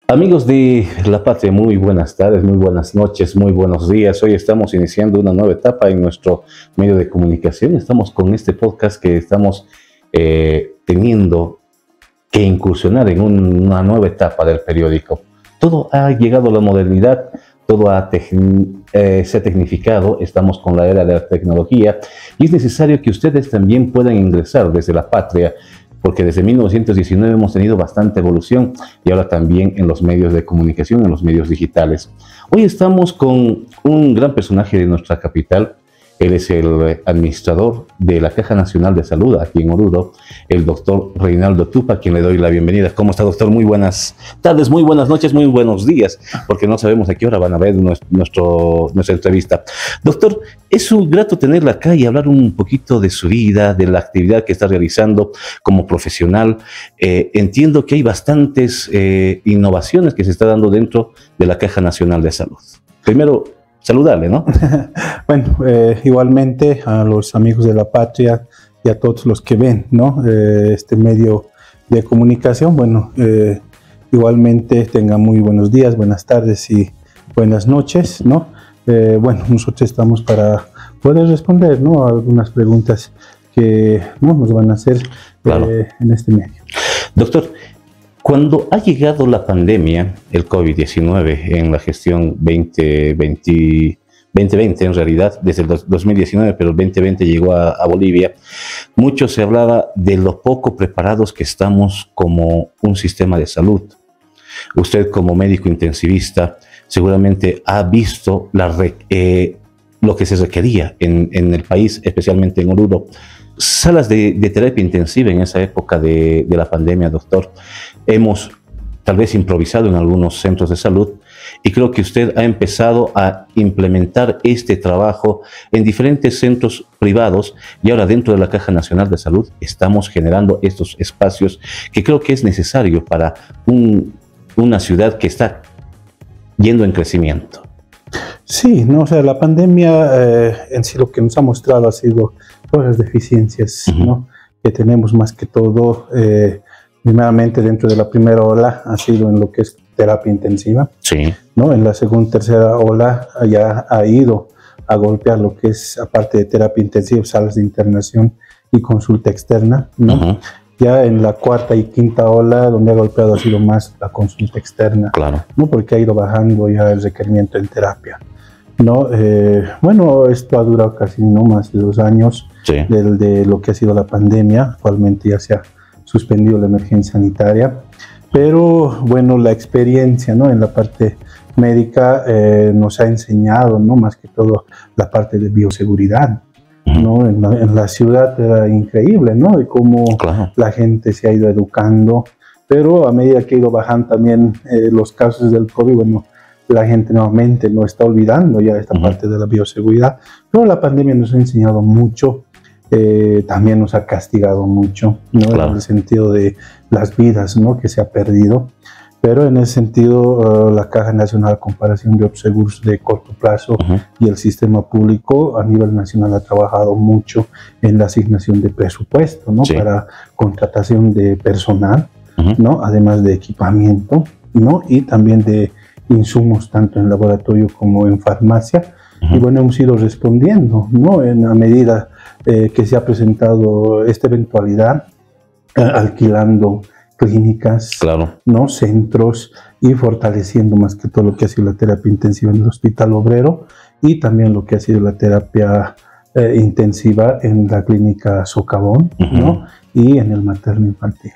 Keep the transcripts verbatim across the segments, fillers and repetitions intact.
Amigos de La Patria, muy buenas tardes, muy buenas noches, muy buenos días. Hoy estamos iniciando una nueva etapa en nuestro medio de comunicación. Estamos con este podcast que estamos eh, teniendo que incursionar en un, una nueva etapa del periódico. Todo ha llegado a la modernidad, todo ha eh, se ha tecnificado, estamos con la era de la tecnología y es necesario que ustedes también puedan ingresar desde La Patria, porque desde mil novecientos diecinueve hemos tenido bastante evolución y ahora también en los medios de comunicación, en los medios digitales. Hoy estamos con un gran personaje de nuestra capital. Él es el administrador de la Caja Nacional de Salud aquí en Oruro, el doctor Reinaldo Tupa, a quien le doy la bienvenida. ¿Cómo está, doctor? Muy buenas tardes, muy buenas noches, muy buenos días, porque no sabemos a qué hora van a ver nuestro, nuestra entrevista. Doctor, es un grato tenerla acá y hablar un poquito de su vida, de la actividad que está realizando como profesional. Eh, entiendo que hay bastantes eh, innovaciones que se están dando dentro de la Caja Nacional de Salud. Primero, saludarle, ¿no? Bueno, eh, igualmente a los amigos de La Patria y a todos los que ven, ¿no? Eh, este medio de comunicación. Bueno, eh, igualmente tengan muy buenos días, buenas tardes y buenas noches, ¿no? Eh, bueno, nosotros estamos para poder responder, ¿no?, a algunas preguntas que, ¿no?, nos van a hacer eh, claro. en este medio. Doctor, cuando ha llegado la pandemia, el COVID diecinueve, en la gestión veinte veinte, veinte veinte en realidad, desde el dos mil diecinueve, pero el veinte veinte llegó a, a Bolivia, mucho se hablaba de lo poco preparados que estamos como un sistema de salud. Usted, como médico intensivista, seguramente ha visto la, eh, lo que se requería en, en el país, especialmente en Oruro. Salas de, de terapia intensiva en esa época de, de la pandemia, doctor. Hemos tal vez improvisado en algunos centros de salud y creo que usted ha empezado a implementar este trabajo en diferentes centros privados y ahora dentro de la Caja Nacional de Salud estamos generando estos espacios que creo que es necesario para un, una ciudad que está yendo en crecimiento. Sí, no, o sea, la pandemia eh, en sí lo que nos ha mostrado ha sido todas las deficiencias, uh-huh. ¿no?, que tenemos, más que todo, eh, primeramente dentro de la primera ola ha sido en lo que es terapia intensiva, sí. ¿no? En la segunda, tercera ola ya ha ido a golpear lo que es, aparte de terapia intensiva, salas de internación y consulta externa, ¿no? Uh-huh. Ya en la cuarta y quinta ola, donde ha golpeado ha sido más la consulta externa, claro. ¿no?, porque ha ido bajando ya el requerimiento en terapia, ¿no? Eh, bueno, esto ha durado casi no más de dos años, sí. del, de lo que ha sido la pandemia. Actualmente ya se ha suspendido la emergencia sanitaria, pero bueno, la experiencia, ¿no?, en la parte médica eh, nos ha enseñado, ¿no?, más que todo la parte de bioseguridad, ¿no? En la, en la ciudad era increíble, ¿no?, de cómo claro. la gente se ha ido educando, pero a medida que ha ido bajando también eh, los casos del COVID, bueno, la gente nuevamente no está olvidando ya esta uh-huh. parte de la bioseguridad, pero la pandemia nos ha enseñado mucho, eh, también nos ha castigado mucho, ¿no?, claro. en el sentido de las vidas, ¿no?, que se ha perdido. Pero en ese sentido, uh, la Caja Nacional, a comparación de otros seguros de corto plazo uh-huh. y el sistema público a nivel nacional, ha trabajado mucho en la asignación de presupuesto, ¿no?, sí. para contratación de personal, uh-huh. ¿no?, además de equipamiento, ¿no?, y también de insumos tanto en laboratorio como en farmacia. Uh-huh. Y bueno, hemos ido respondiendo, ¿no?, en la medida eh, que se ha presentado esta eventualidad, eh, alquilando clínicas, claro. ¿no?, centros, y fortaleciendo más que todo lo que ha sido la terapia intensiva en el Hospital Obrero y también lo que ha sido la terapia eh, intensiva en la clínica Socavón, uh-huh. ¿no?, y en el materno infantil.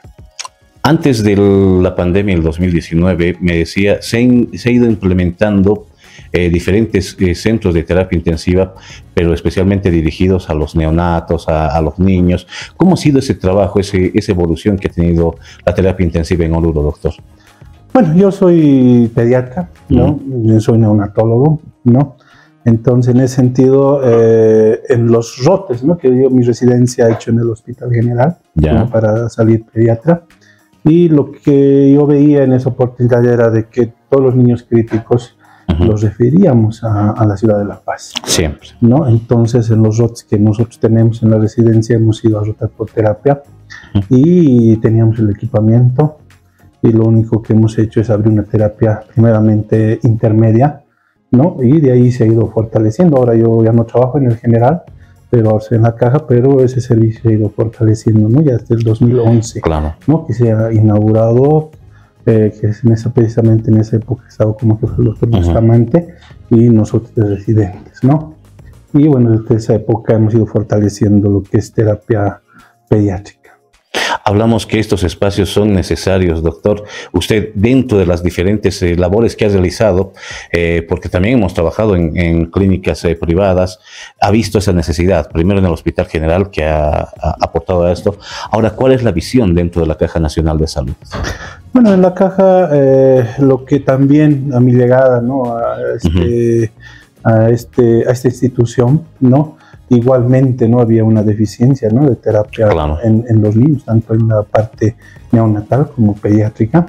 Antes de la pandemia, el dos mil diecinueve, me decía, se, in, se ha ido implementando eh, diferentes eh, centros de terapia intensiva, pero especialmente dirigidos a los neonatos, a, a los niños. ¿Cómo ha sido ese trabajo, ese, esa evolución que ha tenido la terapia intensiva en Oruro, doctor? Bueno, yo soy pediatra, ¿no? Uh-huh. Yo soy neonatólogo, ¿no? Entonces, en ese sentido, eh, en los rotes, ¿no?, que yo mi residencia he hecho en el Hospital General, ¿no?, para salir pediatra. Y lo que yo veía en esa oportunidad era de que todos los niños críticos uh-huh. los referíamos a, a la ciudad de La Paz. Siempre. ¿No? Entonces, en los rotes que nosotros tenemos en la residencia, hemos ido a rotar por terapia uh-huh. y teníamos el equipamiento y lo único que hemos hecho es abrir una terapia primeramente intermedia, ¿no? Y de ahí se ha ido fortaleciendo. Ahora yo ya no trabajo en el general, pero ahora estoy en la caja, pero ese servicio se ha ido fortaleciendo, ¿no? Ya desde el dos mil once, claro, ¿no? Que se ha inaugurado, eh, que es en esa, precisamente en esa época estaba como que fue el doctor Bustamante uh-huh. y nosotros de residentes, ¿no? Y bueno, desde esa época hemos ido fortaleciendo lo que es terapia pediátrica. Hablamos que estos espacios son necesarios, doctor. Usted, dentro de las diferentes eh, labores que ha realizado, eh, porque también hemos trabajado en, en clínicas eh, privadas, ha visto esa necesidad, primero en el Hospital General, que ha, ha aportado a esto. Ahora, ¿cuál es la visión dentro de la Caja Nacional de Salud? Bueno, en la Caja, eh, lo que también a mi llegada, ¿no? a, este, uh-huh. a, este, a esta institución, ¿no? Igualmente no había una deficiencia, ¿no? de terapia claro. en, en los niños, tanto en la parte neonatal como pediátrica.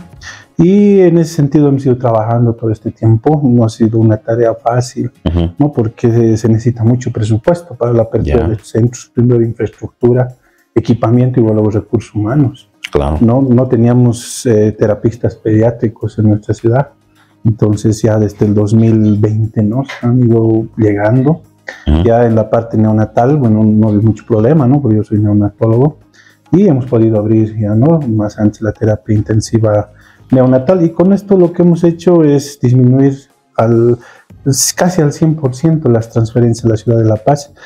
Y en ese sentido hemos ido trabajando todo este tiempo. No ha sido una tarea fácil, uh-huh. ¿no? porque se necesita mucho presupuesto para la apertura yeah. de los centros, primero infraestructura, equipamiento y luego recursos humanos. Claro. No, no teníamos eh, terapistas pediátricos en nuestra ciudad. Entonces ya desde el dos mil veinte ¿no? se han ido llegando. Uh-huh. Ya en la parte neonatal, bueno, no hay mucho problema, ¿no? Porque yo soy neonatólogo y hemos podido abrir ya, ¿no? Más antes la terapia intensiva neonatal, y con esto lo que hemos hecho es disminuir al, casi al cien por ciento las transferencias a la ciudad de La Paz,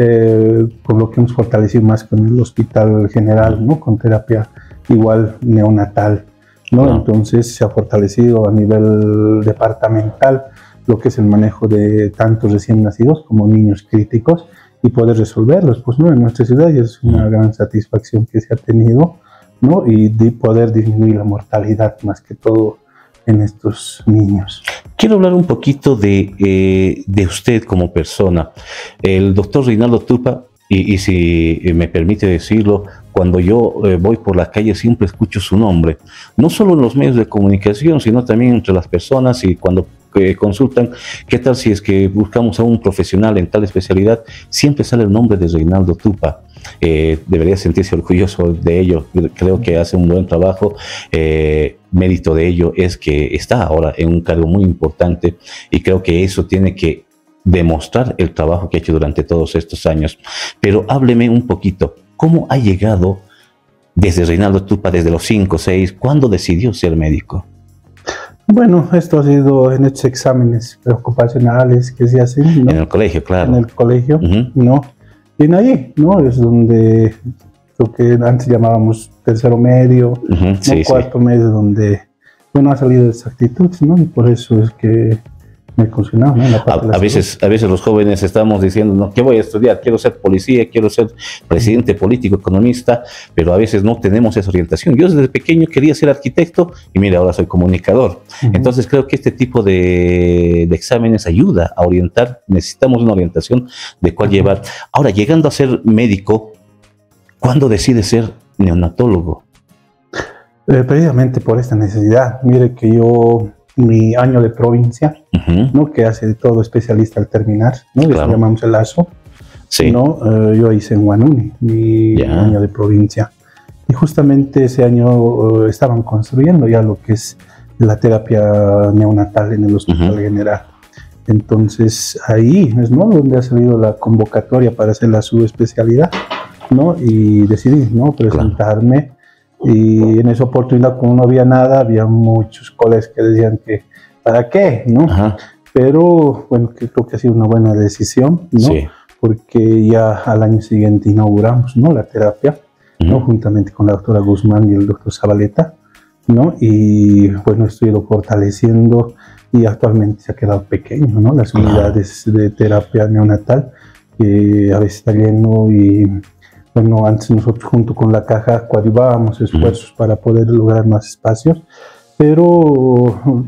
eh, por lo que hemos fortalecido más con el Hospital General, ¿no? Con terapia igual neonatal, ¿no? Uh-huh. Entonces se ha fortalecido a nivel departamental lo que es el manejo de tantos recién nacidos como niños críticos y poder resolverlos, pues no, en nuestra ciudad ya es una gran satisfacción que se ha tenido, ¿no? Y de poder disminuir la mortalidad más que todo en estos niños. Quiero hablar un poquito de, eh, de usted como persona. El doctor Reinaldo Tupa, y, y si me permite decirlo, cuando yo eh, voy por la calle siempre escucho su nombre, no solo en los medios de comunicación, sino también entre las personas, y cuando eh, consultan, ¿qué tal si es que buscamos a un profesional en tal especialidad? Siempre sale el nombre de Reinaldo Tupa. Eh, debería sentirse orgulloso de ello, creo que hace un buen trabajo. Eh, mérito de ello es que está ahora en un cargo muy importante, y creo que eso tiene que demostrar el trabajo que ha hecho durante todos estos años. Pero hábleme un poquito, ¿cómo ha llegado desde Reinaldo Tupa, desde los cinco, seis, cuándo decidió ser médico? Bueno, esto ha sido en estos exámenes ocupacionales que se hacen, ¿no? En el colegio, claro. En el colegio, uh-huh. ¿no? Y en ahí, ¿no? Es donde lo que antes llamábamos tercero medio, uh-huh. ¿no? sí, cuarto sí. medio, donde, bueno, ha salido esa actitud, ¿no? Y por eso es que me funcionaba, ¿no? A, a, veces, a veces los jóvenes estamos diciendo, no, ¿qué voy a estudiar? Quiero ser policía, quiero ser presidente, político, economista, pero a veces no tenemos esa orientación. Yo desde pequeño quería ser arquitecto y mira, ahora soy comunicador. Uh-huh. Entonces creo que este tipo de, de exámenes ayuda a orientar. Necesitamos una orientación de cuál uh-huh. llevar. Ahora, llegando a ser médico, ¿cuándo decide ser neonatólogo? Eh, precisamente por esta necesidad. Mire que yo... mi año de provincia, uh-huh. ¿no? que hace de todo especialista al terminar, ¿no? Claro. Le llamamos el lazo, sí. ¿no? Uh, yo hice en Huanuni, mi yeah. año de provincia, y justamente ese año uh, estaban construyendo ya lo que es la terapia neonatal en el Hospital uh-huh. General. Entonces ahí es, ¿no? donde ha salido la convocatoria para hacer la subespecialidad, ¿no? Y decidí, ¿no? presentarme. Claro. Y en esa oportunidad, como no había nada, había muchos colegas que decían que ¿para qué? ¿no? Ajá. Pero bueno, que creo que ha sido una buena decisión, ¿no? Sí. Porque ya al año siguiente inauguramos, ¿no? la terapia, uh-huh. ¿no? juntamente con la doctora Guzmán y el doctor Zabaleta, ¿no? Y bueno, estoy ido fortaleciendo, y actualmente se ha quedado pequeño, ¿no? Las unidades uh-huh. de terapia neonatal, que a veces está lleno. Y bueno, antes nosotros junto con la caja coadyuvábamos esfuerzos uh-huh. para poder lograr más espacios, pero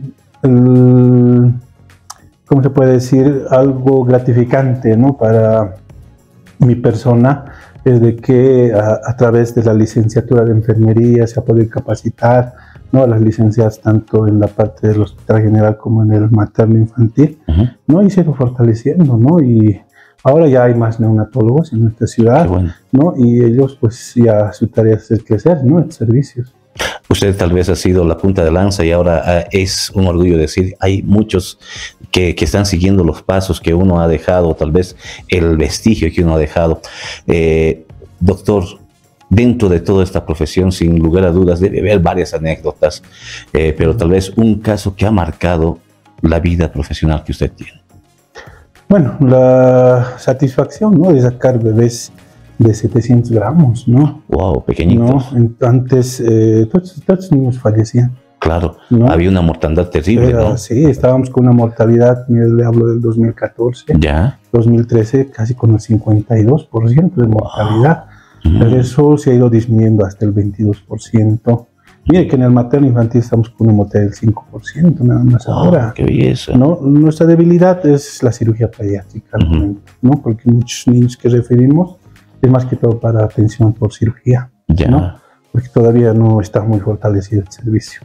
el, ¿cómo se puede decir? Algo gratificante, ¿no? para mi persona es de que a, a través de la licenciatura de enfermería se ha podido capacitar, ¿no? a las licenciadas tanto en la parte del Hospital General como en el materno infantil, uh-huh. ¿no? y se ha ido fortaleciendo, ¿no? y ahora ya hay más neonatólogos en nuestra ciudad, bueno. ¿no? Y ellos, pues, ya su tarea es crecer, ¿no? En servicios. Usted tal vez ha sido la punta de lanza y ahora uh, es un orgullo decir, hay muchos que, que están siguiendo los pasos que uno ha dejado, tal vez el vestigio que uno ha dejado. Eh, doctor, dentro de toda esta profesión, sin lugar a dudas, debe haber varias anécdotas, eh, pero tal vez un caso que ha marcado la vida profesional que usted tiene. Bueno, la satisfacción, ¿no?, de sacar bebés de setecientos gramos, ¿no? Wow, pequeñitos. ¿No? Antes, eh, todos, todos los niños fallecían. Claro, ¿no? Había una mortandad terrible, Era, ¿no? Sí, estábamos con una mortalidad, le hablo del dos mil catorce, ya. dos mil trece, casi con el cincuenta y dos por ciento de mortalidad. Wow. Pero eso se ha ido disminuyendo hasta el veintidós por ciento. Mire que en el materno infantil estamos con una mortalidad del cinco por ciento nada más Wow, ahora. ¡Qué belleza! ¿No? Nuestra debilidad es la cirugía pediátrica, uh-huh. ¿no? Porque muchos niños que referimos es más que todo para atención por cirugía, ya. ¿no? Porque todavía no está muy fortalecido el servicio.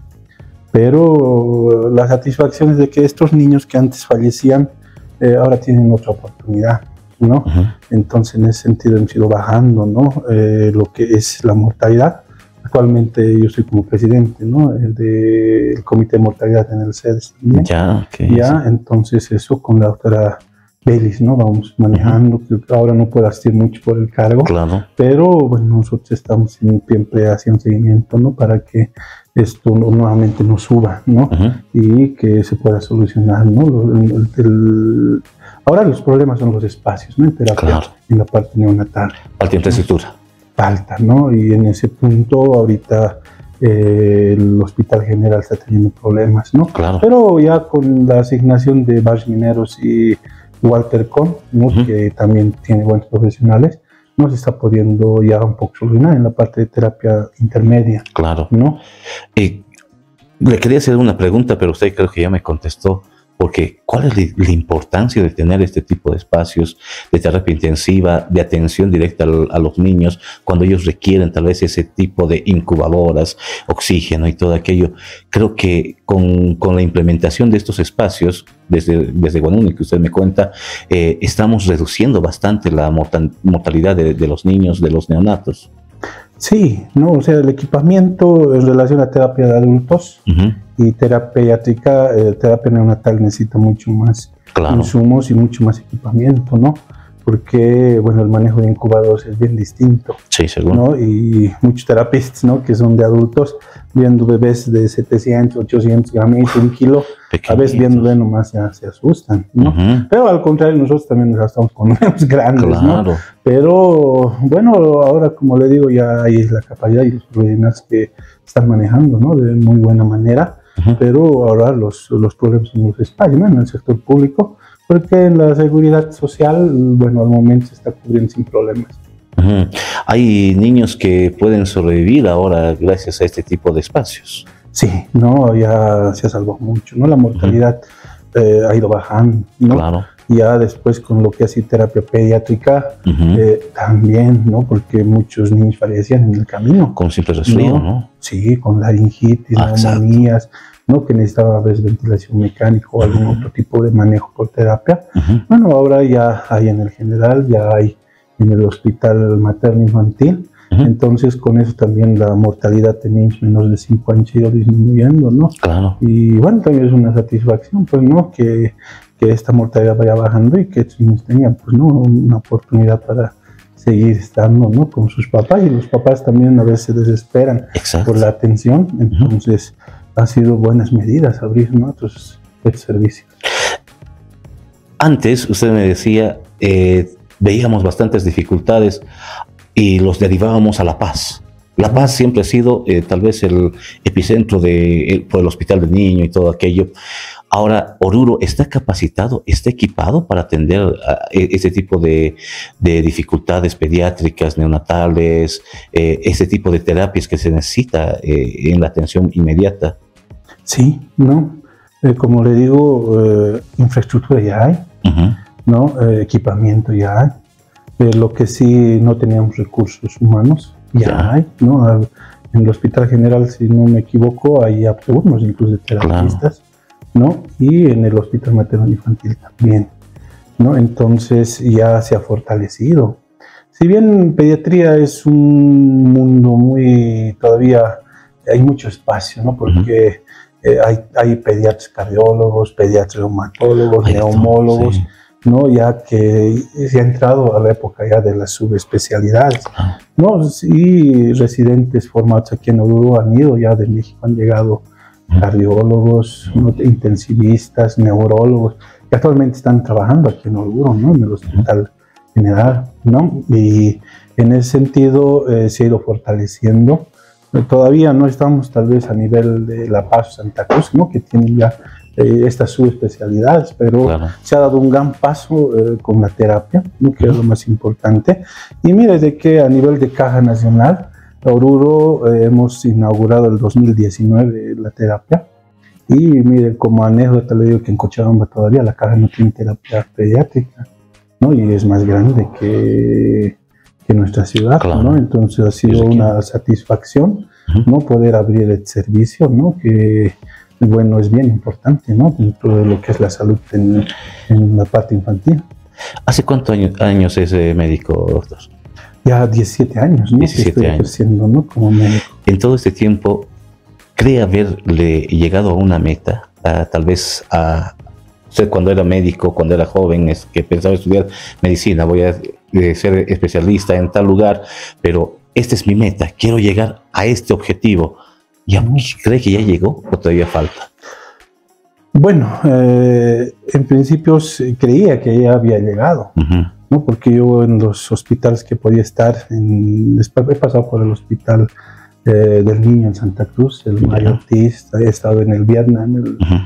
Pero la satisfacción es de que estos niños que antes fallecían, eh, ahora tienen otra oportunidad, ¿no? Uh-huh. Entonces, en ese sentido, hemos ido bajando, ¿no? Eh, lo que es la mortalidad. Actualmente yo soy como presidente, ¿no?, el del Comité de Mortalidad en el C E D S también. Ya, okay, ya, sí. Entonces eso con la doctora Belis, ¿no?, vamos manejando. Uh-huh. Ahora no puedo asistir mucho por el cargo, claro. Pero bueno, nosotros estamos siempre haciendo seguimiento, ¿no?, para que esto nuevamente no suba, ¿no? Uh-huh. Y que se pueda solucionar, ¿no? El, el, el, ahora los problemas son los espacios, ¿no?, en terapia, claro. En la parte neonatal. Falta infraestructura. Falta, ¿no? Y en ese punto ahorita eh, el Hospital General está teniendo problemas, ¿no? Claro. Pero ya con la asignación de Bars Mineros y Walter Kohn, ¿no?, uh-huh. que también tiene buenos profesionales, no se está pudiendo ya un poco solucionar en la parte de terapia intermedia. Claro. ¿No? Y le quería hacer una pregunta, pero usted creo que ya me contestó. Porque ¿cuál es la importancia de tener este tipo de espacios de terapia intensiva, de atención directa a los niños, cuando ellos requieren tal vez ese tipo de incubadoras, oxígeno y todo aquello? Creo que con, con la implementación de estos espacios, desde, desde Guanuni, que usted me cuenta, eh, estamos reduciendo bastante la mortal, mortalidad de, de los niños, de los neonatos. Sí, no, o sea, el equipamiento en relación a terapia de adultos uh-huh. y terapia pediátrica, eh, terapia neonatal necesita mucho más claro. insumos y mucho más equipamiento, ¿no? Porque, bueno, el manejo de incubadoras es bien distinto. Sí, seguro. ¿No? Y muchos terapistas, ¿no?, que son de adultos, viendo bebés de setecientos, ochocientos gramos, un kilo, a veces viendo de nomás ya se asustan, ¿no? Uh-huh. Pero al contrario, nosotros también nos asustamos con bebés grandes, claro. ¿no? Pero, bueno, ahora, como le digo, ya hay la capacidad y los profesionales que están manejando, ¿no?, de muy buena manera. Uh-huh. Pero ahora los, los problemas en los espacios, ¿no?, en el sector público, porque en la seguridad social, bueno, al momento se está cubriendo sin problemas. Uh-huh. Hay niños que pueden sobrevivir ahora gracias a este tipo de espacios. Sí, no, ya se ha salvado mucho, ¿no? La mortalidad uh-huh. eh, ha ido bajando, ¿no? Claro. Ya después con lo que hace terapia pediátrica, uh-huh. eh, también, ¿no? Porque muchos niños fallecían en el camino. Con simple resfrío, ¿no? ¿no? Sí, con laringitis, ah, neumonías, ¿no?, que necesitaba a veces ventilación mecánica o algún uh-huh. otro tipo de manejo por terapia. Uh-huh. Bueno, ahora ya hay en el general, ya hay en el hospital materno infantil. Uh-huh. Entonces, con eso también la mortalidad de niños menores de cinco años ha ido disminuyendo, ¿no? Claro. Y bueno, también es una satisfacción, pues, ¿no?, que, que esta mortalidad vaya bajando y que estos niños tengan, pues, ¿no?, una oportunidad para seguir estando, ¿no?, con sus papás. Y los papás también a veces se desesperan Exacto. por la atención. Entonces, uh-huh. ha sido buenas medidas abrir, ¿no?, otros servicios. Antes, usted me decía, eh, veíamos bastantes dificultades y los derivábamos a La Paz. La Paz siempre ha sido eh, tal vez el epicentro de, el, por el hospital del niño y todo aquello. Ahora, Oruro está capacitado, está equipado para atender a este tipo de, de dificultades pediátricas, neonatales, eh, ese tipo de terapias que se necesita eh, en la atención inmediata. Sí, ¿no? Eh, como le digo, eh, infraestructura ya hay, uh-huh. ¿no? Eh, equipamiento ya hay. Eh, lo que sí no teníamos recursos humanos, ya, ya. hay, ¿no? En el Hospital General, si no me equivoco, hay turnos incluso de terapistas, claro. ¿no? Y en el Hospital Materno Infantil también, ¿no? Entonces ya se ha fortalecido. Si bien pediatría es un mundo muy todavía hay mucho espacio, ¿no? Porque uh-huh. eh, hay, hay pediatras cardiólogos, pediatras reumatólogos, hay neumólogos, sí. ¿no? Ya que se ha entrado a la época ya de las subespecialidades, uh-huh. ¿no? Y residentes formados aquí en Oruro han ido ya de México, han llegado uh-huh. cardiólogos, ¿no? intensivistas, neurólogos, que actualmente están trabajando aquí en Oruro, ¿no? En el Hospital uh-huh. General, ¿no? Y en ese sentido eh, se ha ido fortaleciendo. Todavía no estamos tal vez a nivel de La Paz o Santa Cruz, ¿no? Que tienen ya eh, estas subespecialidades, pero claro. se ha dado un gran paso eh, con la terapia, ¿no? Que uh-huh. es lo más importante. Y mire de que a nivel de Caja Nacional, Oruro eh, hemos inaugurado el dos mil diecinueve la terapia. Y mire, como anécdota le digo que en Cochabamba todavía la Caja no tiene terapia pediátrica, ¿no? Y es más grande que... en nuestra ciudad, claro. ¿no? Entonces ha sido una satisfacción, uh-huh. ¿no? Poder abrir el servicio, ¿no? Que, bueno, es bien importante, ¿no? Dentro de lo que es la salud en, en la parte infantil. ¿Hace cuántos años, años es eh, médico, doctor? Ya diecisiete años, ¿no? diecisiete que estoy años. ejerciendo, ¿no? Como médico. En todo este tiempo, ¿cree haberle llegado a una meta? A, tal vez a... Usted cuando era médico, cuando era joven, es que pensaba estudiar medicina, voy a eh, ser especialista en tal lugar, pero esta es mi meta, quiero llegar a este objetivo. ¿Ya cree que ya llegó o todavía falta? Bueno, eh, en principio creía que ya había llegado, uh-huh. ¿no? Porque yo en los hospitales que podía estar, en, he pasado por el hospital eh, del niño en Santa Cruz, el uh-huh. Mario Ortiz, he estado en el Vietnam, en el... Uh-huh.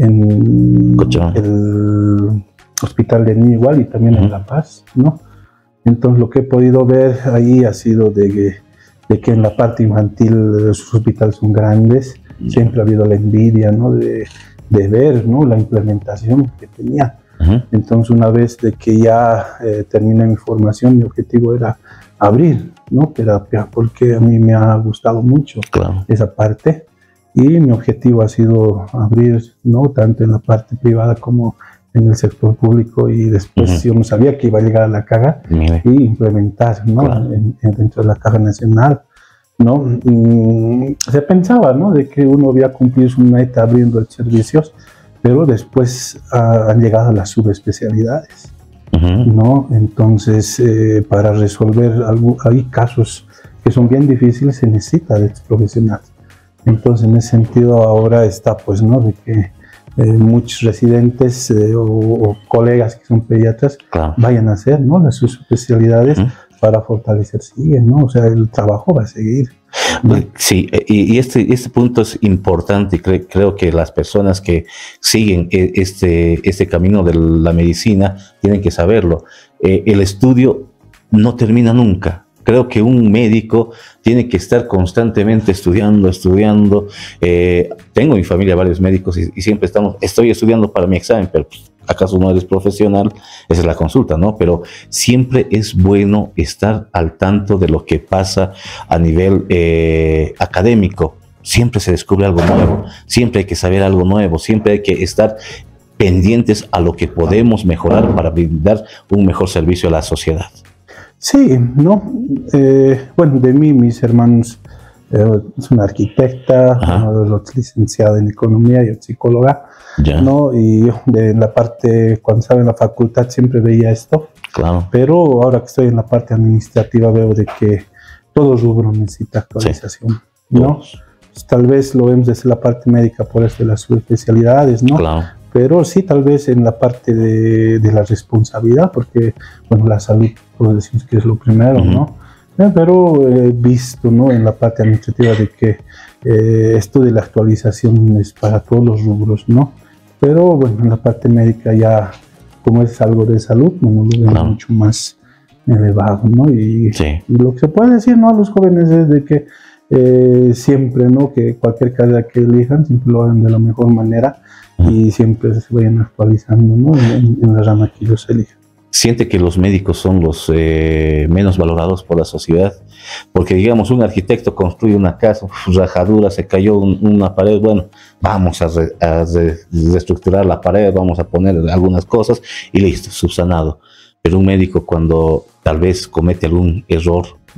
en Cocha. el hospital de niño igual y también uh-huh. en La Paz, ¿no? Entonces lo que he podido ver ahí ha sido de que, de que en la parte infantil sus hospitales son grandes, uh-huh. siempre ha habido la envidia, ¿no? De, de ver, ¿no? La implementación que tenía. Uh-huh. Entonces una vez de que ya eh, terminé mi formación, mi objetivo era abrir, ¿no? Terapia, porque a mí me ha gustado mucho claro. esa parte. Y mi objetivo ha sido abrir, ¿no? Tanto en la parte privada como en el sector público, y después uh-huh. yo no sabía que iba a llegar a la caja Mire. y implementar, ¿no? Claro. En, en, dentro de la Caja Nacional, ¿no? Mm, se pensaba, ¿no? De que uno había cumplido su meta abriendo servicios, pero después uh, han llegado las subespecialidades, uh-huh. ¿no? Entonces, eh, para resolver algo, hay casos que son bien difíciles, se necesita de estos profesionales. Entonces, en ese sentido, ahora está, pues, ¿no? De que eh, muchos residentes eh, o, o colegas que son pediatras claro. vayan a hacer, ¿no? Las sus especialidades uh-huh. para fortalecer, siguen, ¿no? O sea, el trabajo va a seguir, ¿no? Sí, y, y este, este punto es importante, y cre, creo que las personas que siguen este, este camino de la medicina tienen que saberlo. Eh, el estudio no termina nunca. Creo que un médico tiene que estar constantemente estudiando, estudiando. Eh, tengo en mi familia varios médicos y, y siempre estamos, estoy estudiando para mi examen, pero pues, ¿acaso no eres profesional? Esa es la consulta, ¿no? Pero siempre es bueno estar al tanto de lo que pasa a nivel eh, académico. Siempre se descubre algo nuevo, siempre hay que saber algo nuevo, siempre hay que estar pendientes a lo que podemos mejorar para brindar un mejor servicio a la sociedad. Sí, ¿no? Eh, bueno, de mí, mis hermanos, eh, es una arquitecta, uno de los licenciada en economía y psicóloga, ya. ¿no? Y yo de la parte, cuando estaba en la facultad siempre veía esto, claro. pero ahora que estoy en la parte administrativa veo de que todo rubro necesita actualización, sí. ¿no? Pues, tal vez lo vemos desde la parte médica por eso de las subespecialidades, ¿no? Claro. Pero sí, tal vez en la parte de, de la responsabilidad, porque, bueno, la salud, pues decimos que es lo primero, uh-huh. ¿no? Eh, pero he visto, ¿no? En la parte administrativa de que eh, esto de la actualización es para todos los rubros, ¿no? Pero, bueno, en la parte médica ya, como es algo de salud, bueno, lo veo claro. mucho más elevado, ¿no? Y, sí. y lo que se puede decir, ¿no? A los jóvenes es de que eh, siempre, ¿no? Que cualquier carrera que elijan, siempre lo hagan de la mejor manera, y siempre se vayan actualizando, ¿no? en, en la rama que ellos elijan. ¿Siente que los médicos son los eh, menos valorados por la sociedad? Porque, digamos, un arquitecto construye una casa, rajadura, se cayó un, una pared, bueno, vamos a, re, a re, reestructurar la pared, vamos a poner algunas cosas y listo, subsanado. Pero un médico, cuando tal vez comete algún error,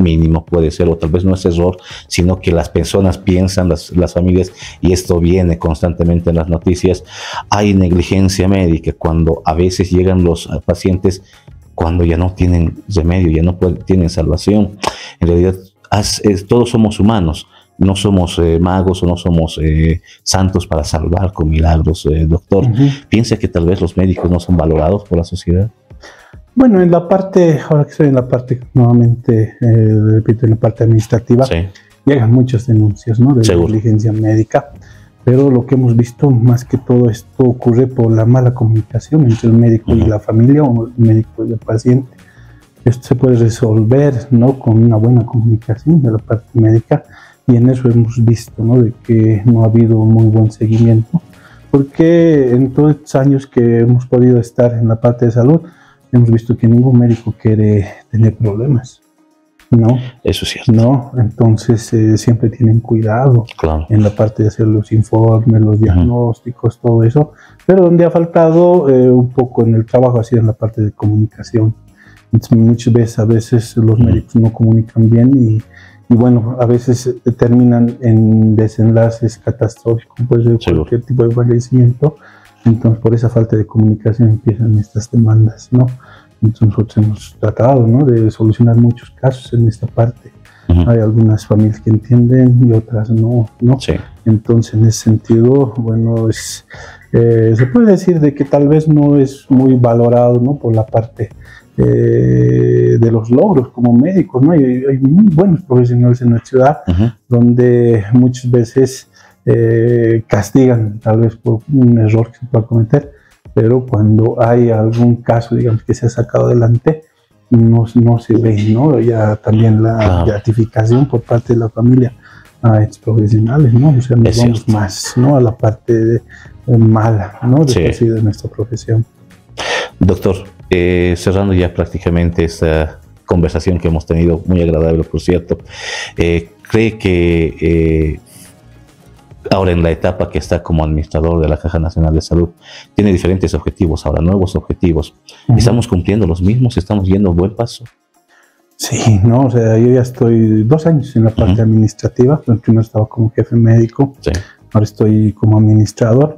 mínimo puede ser, o tal vez no es error, sino que las personas piensan, las, las familias, y esto viene constantemente en las noticias, hay negligencia médica cuando a veces llegan los pacientes cuando ya no tienen remedio, ya no pueden, tienen salvación. En realidad, has, es, todos somos humanos, no somos eh, magos o no somos eh, santos para salvar con milagros, eh, doctor. Uh-huh. ¿Piensa que tal vez los médicos no son valorados por la sociedad? Bueno, en la parte, ahora que estoy en la parte, nuevamente, eh, repito, en la parte administrativa, sí, llegan muchas denuncias, ¿no?, de Seguro. negligencia médica, pero lo que hemos visto, más que todo esto, ocurre por la mala comunicación entre el médico uh-huh. y la familia, o el médico y el paciente. Esto se puede resolver, ¿no?, con una buena comunicación de la parte médica, y en eso hemos visto, ¿no?, de que no ha habido un muy buen seguimiento, porque en todos estos años que hemos podido estar en la parte de salud, hemos visto que ningún médico quiere tener problemas, ¿no? Eso es cierto. No, entonces eh, siempre tienen cuidado claro. en la parte de hacer los informes, los diagnósticos, uh-huh. todo eso, pero donde ha faltado eh, un poco en el trabajo ha sido en la parte de comunicación. Entonces, muchas veces, a veces los uh-huh. médicos no comunican bien y, y bueno, a veces terminan en desenlaces catastróficos, puede ser Seguro. cualquier tipo de fallecimiento. Entonces, por esa falta de comunicación empiezan estas demandas, ¿no? Entonces, nosotros hemos tratado, ¿no?, de solucionar muchos casos en esta parte. Uh-huh. Hay algunas familias que entienden y otras no, ¿no? Sí. Entonces, en ese sentido, bueno, es, eh, se puede decir de que tal vez no es muy valorado, ¿no?, por la parte eh, de los logros como médicos, ¿no? Hay, hay muy buenos profesionales en nuestra ciudad, uh-huh. donde muchas veces Eh, castigan tal vez por un error que se pueda cometer, pero cuando hay algún caso, digamos, que se ha sacado adelante, no, no se ve, ¿no?, ya también la claro. gratificación por parte de la familia a estos profesionales, ¿no? O sea, nos es vamos cierto. más, ¿no?, a la parte de, de mala, ¿no?, de, sí. de nuestra profesión. Doctor, eh, cerrando ya prácticamente esta conversación que hemos tenido, muy agradable, por cierto, eh, ¿cree que eh, ahora en la etapa que está como administrador de la Caja Nacional de Salud, tiene diferentes objetivos, ahora nuevos objetivos? Uh-huh. ¿Estamos cumpliendo los mismos? ¿Estamos yendo a buen paso? Sí, no, o sea, yo ya estoy dos años en la parte uh-huh. administrativa. Primero estaba como jefe médico, sí. ahora estoy como administrador.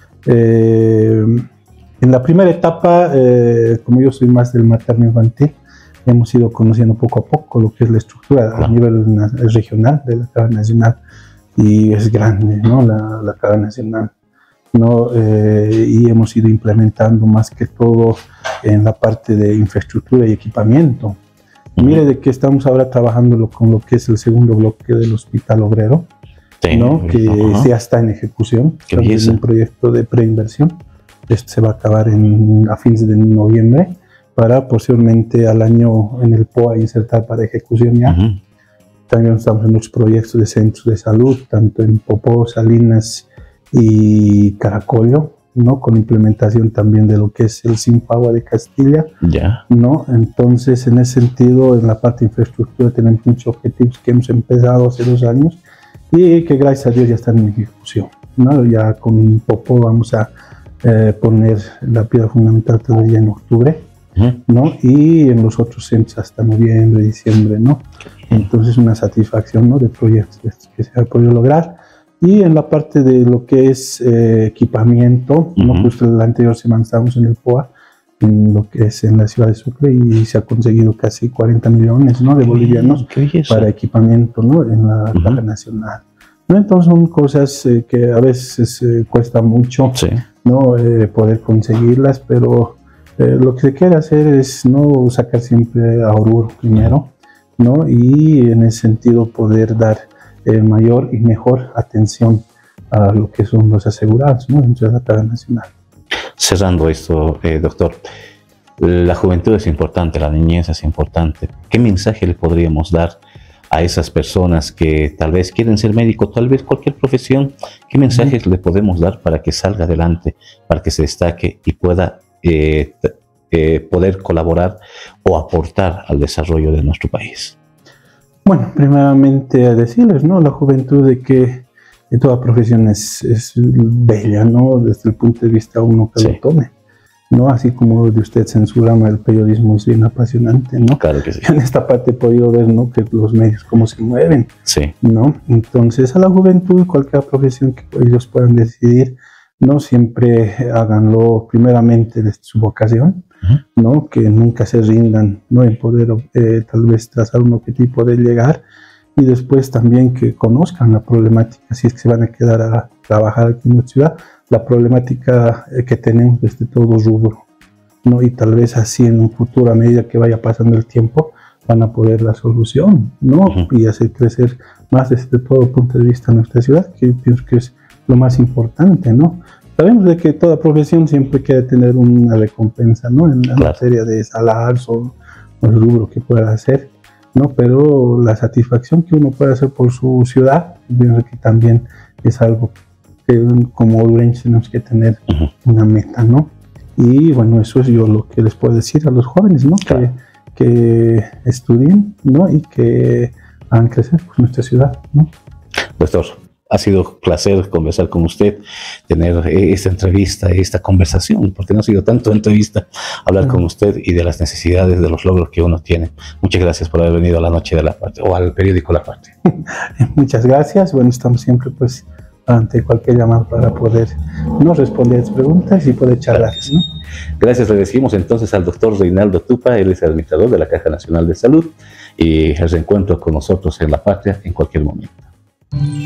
Eh, en la primera etapa, eh, como yo soy más del materno infantil, hemos ido conociendo poco a poco lo que es la estructura uh-huh. a nivel regional de la Caja Nacional. Y es grande, ¿no?, la, la Caja Nacional, ¿no? Eh, y hemos ido implementando más que todo en la parte de infraestructura y equipamiento. Uh-huh. Mire de que estamos ahora trabajando con lo que es el segundo bloque del Hospital Obrero, sí. ¿no?, que uh-huh. ya está en ejecución. Es un proyecto de preinversión. Este se va a acabar en, a fines de noviembre para posiblemente al año en el P O A insertar para ejecución ya. Uh-huh. También estamos en los proyectos de centros de salud, tanto en Popó, Salinas y Caracollo, ¿no?, con implementación también de lo que es el Sinfagua de Castilla, yeah. ¿no? Entonces, en ese sentido, en la parte de infraestructura tenemos muchos objetivos que hemos empezado hace dos años y que gracias a Dios ya están en ejecución, ¿no? Ya con Popó vamos a eh, poner la piedra fundamental todavía en octubre, ¿no? Y en los otros centros hasta noviembre, diciembre, ¿no? Entonces una satisfacción, ¿no?, de proyectos que se ha podido lograr. Y en la parte de lo que es eh, equipamiento, uh-huh. ¿no?, justo la anterior semana estábamos en el P O A, en lo que es en la ciudad de Sucre, y se ha conseguido casi cuarenta millones, ¿no?, de bolivianos para equipamiento, ¿no?, en la uh-huh. Caja Nacional, ¿no? Entonces son cosas eh, que a veces eh, cuesta mucho, sí. ¿no?, eh, poder conseguirlas, pero Eh, lo que se quiere hacer es no sacar siempre a Oruro primero, ¿no?, y en ese sentido poder dar eh, mayor y mejor atención a lo que son los asegurados, ¿no?, dentro de la Caja Nacional. Cerrando esto, eh, doctor, la juventud es importante, la niñez es importante. ¿Qué mensaje le podríamos dar a esas personas que tal vez quieren ser médicos, tal vez cualquier profesión? ¿Qué mensajes uh-huh. le podemos dar para que salga adelante, para que se destaque y pueda Eh, eh, poder colaborar o aportar al desarrollo de nuestro país? Bueno, primeramente a decirles, ¿no?, la juventud, de que de toda profesión es, es bella, ¿no?, desde el punto de vista uno que sí. lo tome, ¿no? Así como de usted en su rama del periodismo es bien apasionante, ¿no? Claro que sí. En esta parte he podido ver, ¿no?, que los medios cómo se mueven, sí. ¿no? Entonces a la juventud, cualquier profesión que ellos puedan decidir, ¿no?, siempre háganlo primeramente desde su vocación, uh-huh. ¿no?, que nunca se rindan, ¿no?, en poder eh, tal vez trazar un objetivo, poder llegar, y después también que conozcan la problemática, si es que se van a quedar a trabajar aquí en la ciudad, la problemática que tenemos desde todo rubro, ¿no? Y tal vez así en un futuro, a medida que vaya pasando el tiempo, van a poder la solución, ¿no? Uh-huh. Y hacer crecer más desde todo punto de vista nuestra ciudad, que yo pienso que es lo más importante, ¿no? Sabemos de que toda profesión siempre quiere tener una recompensa, ¿no? En la claro. materia de salarios o, o el rubro que pueda hacer, ¿no? Pero la satisfacción que uno puede hacer por su ciudad, pienso que también es algo que como orureños tenemos que tener uh-huh. una meta, ¿no? Y bueno, eso es yo lo que les puedo decir a los jóvenes, ¿no? Claro. Que, que estudien, ¿no? Y que hagan crecer pues, nuestra ciudad, ¿no? Doctor, ha sido un placer conversar con usted, tener esta entrevista, esta conversación, porque no ha sido tanto entrevista, hablar uh-huh. con usted y de las necesidades, de los logros que uno tiene. Muchas gracias por haber venido a la Noche de la Patria, o al periódico La Patria. Muchas gracias. Bueno, estamos siempre pues ante cualquier llamado para poder no responder a sus preguntas y poder charlar. Gracias, ¿no? Gracias, le decimos entonces al doctor Reinaldo Tupa, él es el administrador de la Caja Nacional de Salud, y el reencuentro con nosotros en La Patria en cualquier momento.